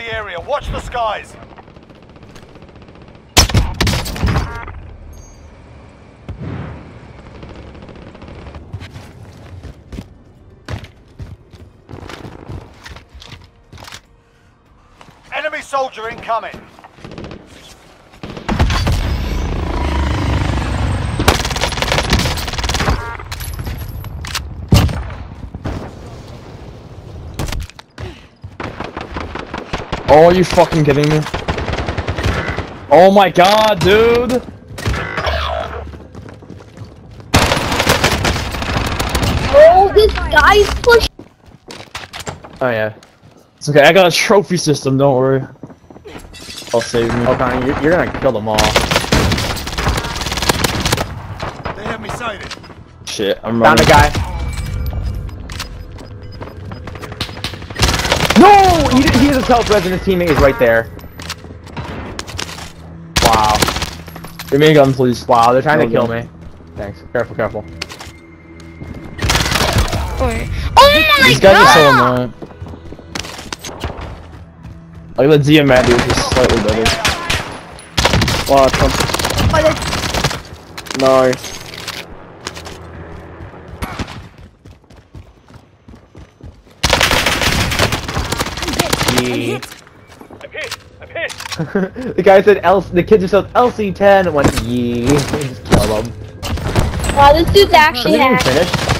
the area. Watch the skies. Enemy soldier incoming. Oh, are you fucking kidding me? Oh my god, dude! Oh, this guy's pushing. Oh yeah. It's okay, I got a trophy system, don't worry. I'll save me. Oh, Connie, you're gonna kill them all. They have me sighted. Shit, I'm Found running. a guy. No! He doesn't tell Rez and his teammate is right there. Wow. Give me a gun, please. Wow, they're trying No to kill gun. me. Thanks. Careful, careful. Oh my These guys are so god! annoying. Like the DMAT dude is slightly better. Wow, nice. The guy said the kid just said LC10 and went yee. Just kill him. Wow, this dude's actually Didn't even hacked. finish.